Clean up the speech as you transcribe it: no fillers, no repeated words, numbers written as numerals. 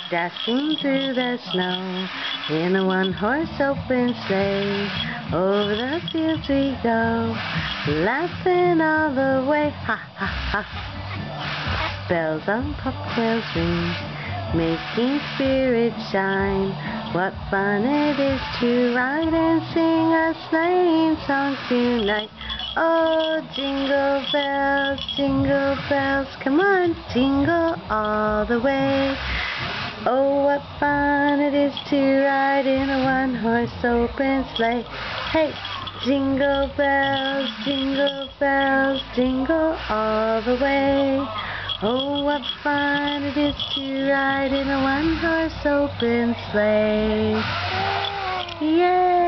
dashing through the snow in a one-horse open sleigh. Over the fields we go, laughing all the way. Ha ha ha! Bells on bobtails ring, making spirits shine. What fun it is to ride and sing a sleighing song tonight. Oh, jingle bells, come on, jingle all the way. Oh, what fun it is to ride in a one-horse open sleigh. Hey, jingle bells, jingle all the way. Oh, what fun it is to ride in a one-horse open sleigh. Yay!